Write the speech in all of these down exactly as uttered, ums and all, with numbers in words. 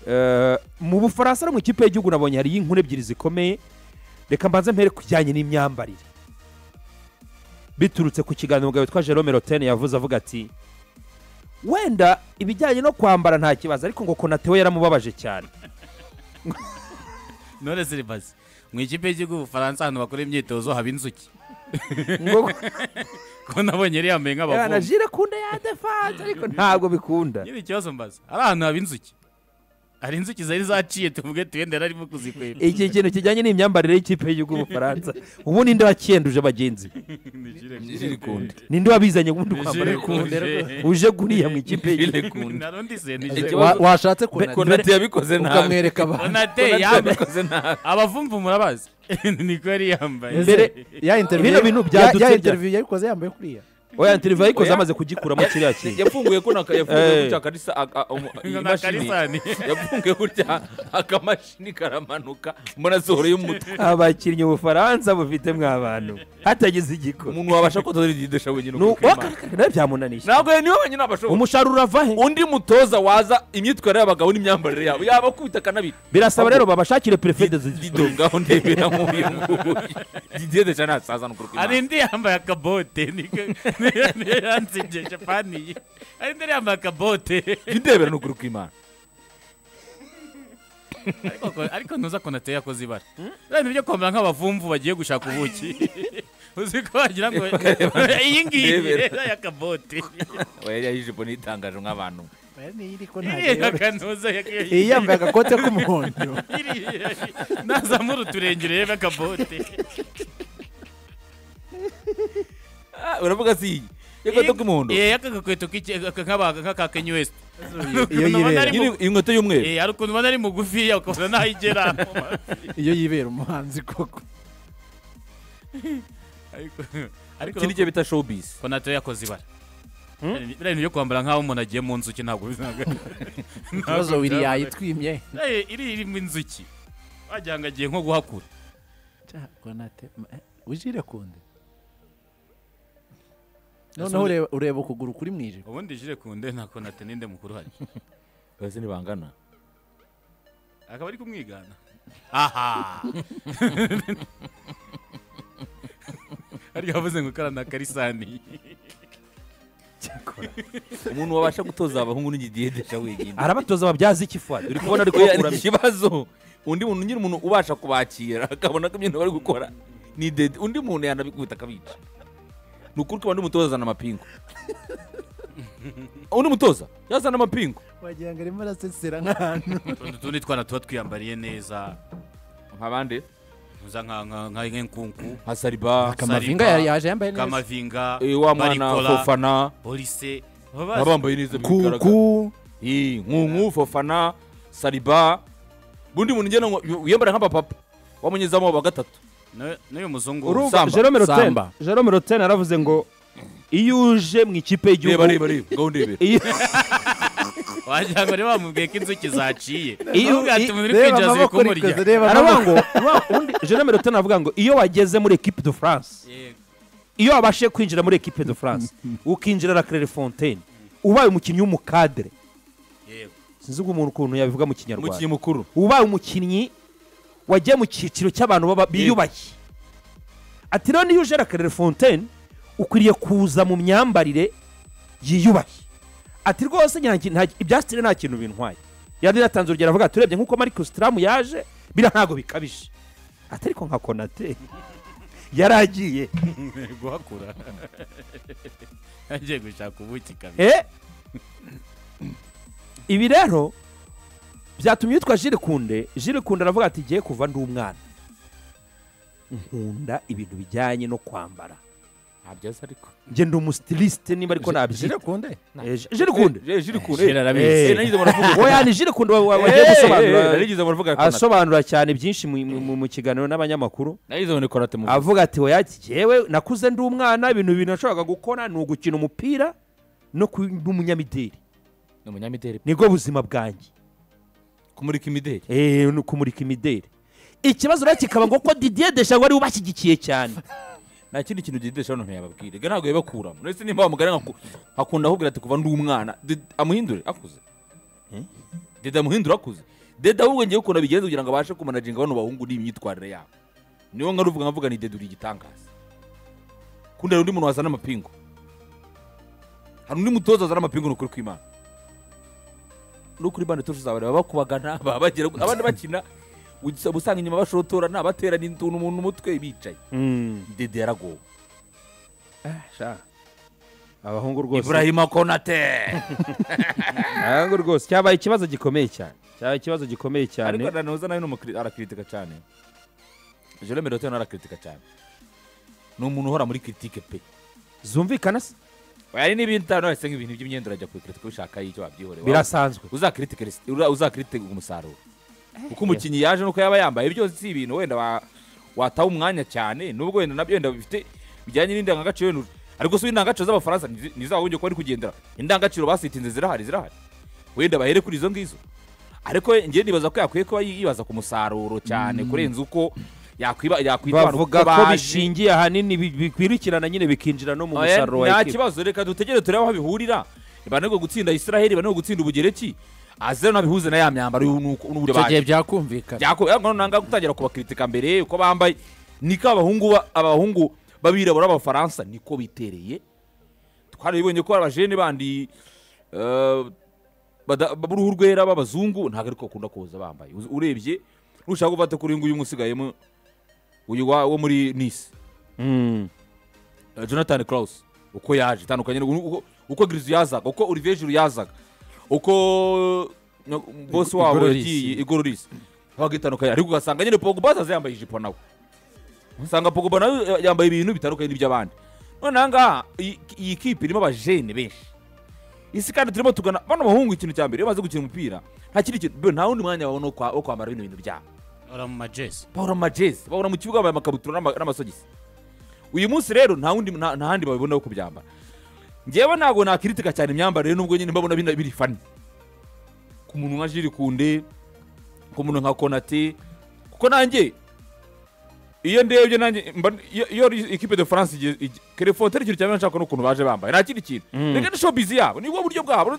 eh mu Bufaransa no mu kipe y'igihugu nabonye hari inkuru ebyiri zikomeye reka mbanze mpere kujyanye n'imyambarire biturutse ku kiganiro gawe twa Jerome Roten yavuze avuga ati wenda ibijyanye no kwambara nta kibazo ariko ngo Konate we yaramubabaje cyane none seribazi mu ikipe y'igihugu Bufaransa hano bakora imyitozo haba inzuki ngo ko nabonye yari yambaye nk'abavumo yana jire kunde ya defense ariko ntabwo bikunda nyiri ikibazo mbaza ari ahantu haba inzuki ari inzuki zari zaciye tuvuge twende arimo kuzikwera iki kintu kijyanye n'imyambarire y'ikipe y'igihugu Bufaransa ubu ninde wakiyenduje abagenzi jire kunde ninde wabizanye ubundi kwambara kunde uje guriya mu ikipe y'igihugu narundi se ni washatse Konate yabikoze nabi ukamwereka abantu Konate yabikoze nabi abavumvu murabazi niko yari yambaye mbere ya interview bino bintu byadutse ya interview yabikoze yambaye kuriya oya interview yayikoze amaze kugikura mu kiriya kintu yafunguye ko yafunguye gutya karisa imashini yafunguye gutya akamashini karamanuka mbona sohoro y'umutwe abakinnyi Bufaransa bufite mw'abantu hatagize igiko umuntu wabasha ko todidesha wenyine no wakara byamunaniye ntabwo niwe wenyine abashoboye umusharuro avahe undi mutoza waza imyitwarire y'abagabo n'imyambarire yabo yaba kubita kanabita birasaba rero babashakire prefet de didongaho ndebera mu bintu Didier Deschamps asaza n'ukuruka ari ndi yambaye akabote niko yansinje Japani ari ndi yambaye akabote ndebera n'ukuruka Imana ariko ariko ntuza Konate yakoze ibara rero byo kwambara nk'abavumvu bagiye gushaka ubuki uzi ko wagira ngo iyi ngiyi y'akabote oya yayije bo nitangaje nk'abantu niriko ntakantuza iyi yambaye agakote k'umuhondo nazamura uturengere yebe akabote uravuga si yakote k'umuhondo eh yakagakweto k'abaga nk'akakenyi west iyo yibera inkweto y'umweru eh ari ukuntu bana ari mugufi yakabona nahigera iyo yibera umuhanzi koko ariko ariko kindi cyo bita showbiz Konate yakoze ibara bira ibyo kwambara nk'aho umuntu agiye mu nzuki ntabwo bizaga nazo wiri yayitwimye eh iri iri mu nzuki wagira ngo agiye nko guhakura Konate ujire kunde noneho ureba ukuguru kuri mwije ubundi jire kunde nta Konate ninde mukuru hari base ni bangana akaba ari kumwigana aha ari yavuze ngo karana karisani umuntu wabasha gutoza abahungu n'Didier Deschamps wenyine arabatoza babyaza ikifari uri kubona ariko bakura ikibazo undi muntu nyine umuntu ubasha kubakira akabona ko ibintu bari gukora ni undi muntu yanabikubita akabica nukuri ko bandi mutoza zana amapingo undi mutoza yazana amapingo wagira ngo arimo arasesera nk'ahantu tundi twana tuba twiyambariye neza nk'abandi uza nka nka nk'enkunku nka Saliba Kamavinga yaje yambaye neza Kamavinga wa mwana Fofana Police babambaye neza bigaragara kuku eh nkunku Fofana Saliba bundi muntu ngena yambara nk'abapapa wamunyezamo wa gatatu n'uyu muzungu Jerome Roten Jerome Roten aravuze ngo iyo uje mu ikipe y'igihugu reba reba ngo ndebere wagira ngo reba bamubwiye ko inzuki zaciye iyo uri kwinjiza ibikomorya aravuga ngo undi Jerome Roten avuga ngo iyo wageze muri equipe de France iyo wabashe kwinjira muri equipe de France ukinjira la Clairefontaine ubaye umukinnyi w'umukadre yego sinzi umuntu ukuntu yabivuga mu kinyarwanda umukinnyi mukuru ubaye umukinnyi wagiye mu cyiciro cy'abantu biyubashye ati rero niyo uje la Clairefontaine ukwiriye kuza mu myambarire yiyubashye ati rwose ibyasitire nta kintu bintwaye yari yatanze urugero avuga turebye nk'uko Marcus Thuram yaje bira ntago bikabije ati ariko nka Konate yaragiye guhakura agiye gushaka ubuki kabiri eh ibi rero byatumye yitwa Jire Kunde Jire Kunde aravuga ati giye kuva ndi umwana nkunda ibintu bijyanye no kwambara ntabyaza ariko nge ndi umustiliste niba ariko nabyita Jire Kunde Jire Kunde Jire Kunde narabizi oya ni Jire Kunde wagiye gusobanura narigize muravuga asobanura cyane byinshi mu kiganiro n'abanyamakuru narigize ngo Konate mu avuga ati oya jewe nakuze ndi umwana ibintu bintu nashobora gukora ni ugukina umupira no kuba umunyamideli umunyamideli nibwo buzima bwanjye kumurika imideli eh no kumurika imideli ikibazo rero kikaba ngo ko Didier Deschamps wari ubashyigikiye cyane nta kindi kintu Didier Deschamps none yababwire ga ntago yabakuramo nese nimba bamugara akunda ahubwo ati kuva ndi umwana amuhindure akuze dede muhindura akuze dede ahubwo ngiye ukunda bigenze kugira ngo abashe kumanaginga bano bahungu n'imyitwarire yabo niyo ngaruvuga nkavuga ni dede uri igitangaza kundi undi muntu wazana amapingu hari undi mutoza wazana amapingu n'ukuri kw'Imana n'ukuri bane tosho zabare babakubagana babagera abandi bakina usanga inyuma bashotora nabatera n'intuntu umuntu umutwe bicaye dede yaragowe sha abahungu rwose Ibrahima Konate abahungu rwose cyabaye ikibazo gikomeye cyane cyabaye ikibazo gikomeye cyane ariko nanoza nayo arakritika cyane Jole Merote arakritika cyane ni umuntu uhora muri critique pe zumvikana se ari n'ibintu tano ese nk'ibintu by'imyenda urajya kwikritika ushaka y'icyo wabyihore birasanzwe uzakritika uzakritika umusaruro uko umukinyi yaje nuko yaba yambaye byose si ibintu wenda wataha umwanya cyane nubwo wenda nabyo wenda bifite bijyanye n'indangagaciro ariko so indangagaciro z'abafaransa nizahunje ko ari kugendera indangagaciro basitinze zirahari zirahari wenda bahere kuri izo ngizo ariko ngiye nibaza ko yakwiye ko yibaza ku musaruro cyane kurenza uko yakwiba yakwitwara bavuga ko bishingiye ahanini bikwirikirana nyine bikinjira no mu musaruro wa nta kibazo reka dutegere turebe aho bihurira banego gutsinda Israel banego gutsinda Ubugereki azero nabihuze na ya myambaro n'ubure baje cyo byakumvikana byako nanga gutangira kubakritika mbere uko bambaye niko abahungu abahungu babirabura abafaransa niko bitereye twarabibonye ko abajene bandi baburuhu rwera babazungu ntago ariko akunda koza bambaye urebye urushaka gufata kuri nguyu musigayemo uyu wo muri Nice mm Jonathan Klaus uko yaje tandukanye uko Grizu yazaga uko Olivier Giroud yazaga uko boss wabo yagiye Igororis bagitandukanye ariko ugasanga nyine Pogba azambaye ijipo nawe usanga Pogba nawe yambaye ibintu bitandukanye n'iby'abandi none anga iyi kipe irimo abajene benshi isi kandi turimo tugana bano bahungu ikintu cya mbere baze gukina umupira nta kindi kintu nta wundi mwanya babona wo kwambara bino bintu byabo ora mu majezi bahora mu majezi bahora mu kibuga bambaye amakabutura n'amasogisi uyu munsi rero nta wundi nta handi babibona wo kubyambara ngewe ntago nakritika cyane imyambarire nubwo nyine mbabona bina biri fani ku muntu nka Jiri Kunde ku muntu nka Konate kuko nanjye iyo ndebye nanjye iyo equipe de France kere fontere cyo cyane nshaka no kuntu baje bambaye nta kindi kintu reka ni showbiz yabo nibwo buryo bwabo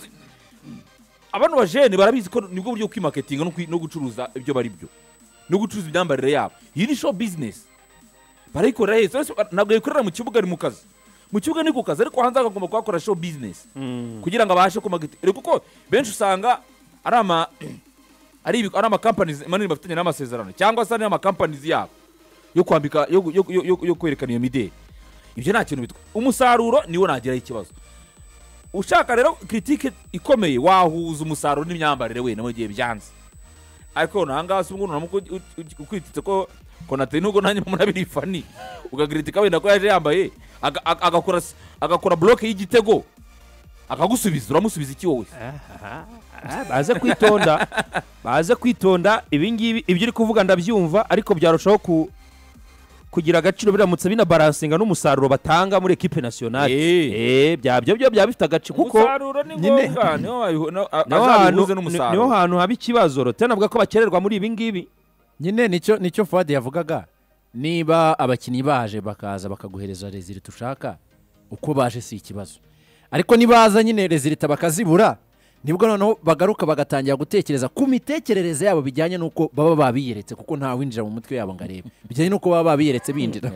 abantu bajene barabizi ko nibwo buryo kwimarketing no gucuruza ibyo bari byo no gucuruza ibyambarire yabo iyi ni show business barayikora hese ntabwo yikorera mu kibuga ari mu kazi mu kibuga ni ku kazi ariko hanze agomba kwakora show business kugira ngo abashe kumagitirira kuko benshi usanga ari ama ari ari ama companies manini bafitanye n'amasezerano cyangwa se n'ama companies yabo yo kwambika yo yo yo kwerekana iyo mideli ibyo nta kintu bitwa umusaruro niwo nagiraho ikibazo ushaka rero critique ikomeye wahuza umusaruro n'imyambarire we namo giye byanze ariko nanga sungu namuko ukwititse ko Konate nugo nanye munabiri fani ugagritika wenda ko yaje yambaye agakora agakora block y'igitego akagusubiza uramusubiza iki wowe baze kwitonda baze kwitonda ibingibi ibyo uri kuvuga ndabyumva ariko byarushaho ku kugira agaciro biramutse bina balancinga n'umusaruro batanga muri equipe nationale eh byabyo byo byabifite agace kuko umusaruro ni ngombwa niho azabihuze n'umusaruro niho hantu haba ikibazo rote navuga ko bakererwa muri ibingibi nyine nicyo nicyo Fuad yavugaga niba abakinyi baje bakaza bakaguhereza result ushaka uko baje si ikibazo ariko nibaza nyine result bakazibura nibwo noneho bagaruka bagatangira gutekereza ku mitekerereze yabo bijyanye nuko baba babiyeretse kuko nta winjira mu mutwe yabo ngarebe bijyanye nuko baba babiyeretse binjira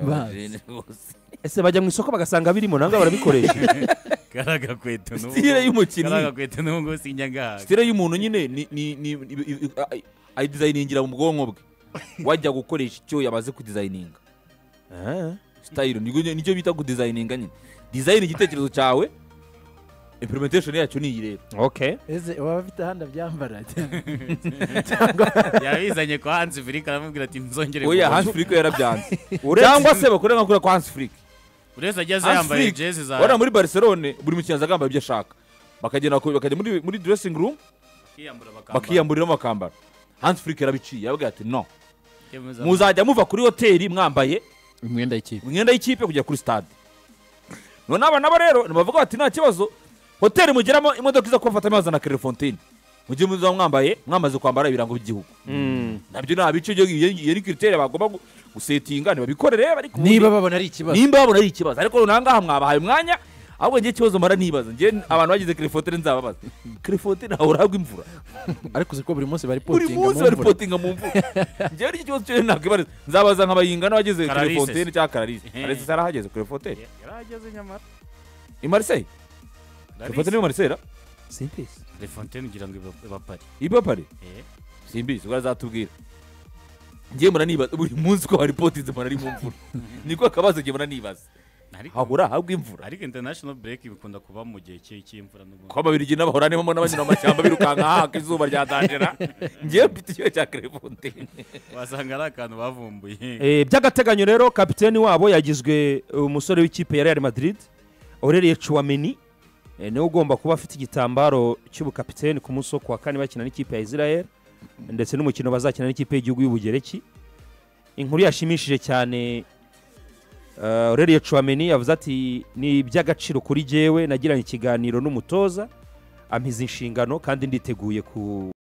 ese bajya mu isoko bagasanga birimo nanga barabikoresha karaga kweto no style y'umukinnyi karaga kweto no ngo sinyaga style y'umuntu nyine ni ni ay designingira mu bwonko bwe wajya gukoresha icyo yabaze ku designinga eh style nicyo bita ku designinga nyine design igitekerezo cyawe implementation yacu ni iyi rero okay eze waba bafite handa byambara yabizanye kwa Hans Flick aramubwira ati nzongere oya Hans Flick yarabyanze cyangwa se bakore nka kuri kwa Hans Flick uretse ageze yambaye jezi za ora muri Barcelona buri mukinzi agamba ibyo ashaka bakagenda bakajya muri muri dressing room bakiyamburira amakambara Hans Flick yarabiciye yavuga ati no muzajya muva kuri hoteli mwambaye imyenda y'ikipe imyenda y'ikipe kujya kuri stade none aba nabo rero nibavuga ati nta kibazo hoteli mugeramo imodoka iza kubafata amazi na Clairefontaine mujye muza mwambaye mwamaze kwambara ibirango by'igihugu nabyo nabice yari critere bagomba gusetinga niba bikorere ariko niba babona ari ikibazo niba babona ari ikibazo ariko nanga mwabahaye umwanya ahubwo ngiye ikibazo mara nibaza ngiye abantu bagize Clairefontaine nzababaza Clairefontaine ntawe uragwa imvura ariko uzi ko buri munsi bari buri potinga munsi mu bari mvura potinga mu mvura ngiye ari ikibazo cyo ntabwo ibariza nzabaza nk'abayinga n'abagize Clarisse. Clairefontaine cyangwa Clarisse Clarisse sarahageze Clairefontaine yarageze nyamara i Marseille Clairefontaine ni Marseille simbizi Clairefontaine ngira ngo iba- iba pari iba pari Eh, simbizi ubwo azatubwira ngiye mura nibaza buri munsi ko hari potinze mara ari mu mvura niko akabazo ngiye mura nibaza ariko habura habwa imvura ariko international break bikunda kuba mu gihe cy'i- cy'imvura n'ubundi ko ababirigi n'abahoranemo n'abanyura mu mashyamba birukanka haka izuba ryatangira ngiye mfite ikiyo cya Clairefontaine wasanga ari akantu bavumbuye Eh, by'agateganyo rero kapiteni wabo yagizwe umusore w'ikipe ya Real Madrid Aurelien Chouameni eh, niwe ugomba kuba afite igitambaro cy'ubukapiteni ku munsi wo kuwa kane bakina n'ikipe ya Israel ndetse n'umukino bazakina n'ikipe y'igihugu y'Ubugereki. Inkuru yashimishije cyane uh, Aurelien Chouameni yavuze ati ni iby'agaciro kuri jyewe nagiranye ikiganiro n'umutoza ampiza inshingano kandi nditeguye ku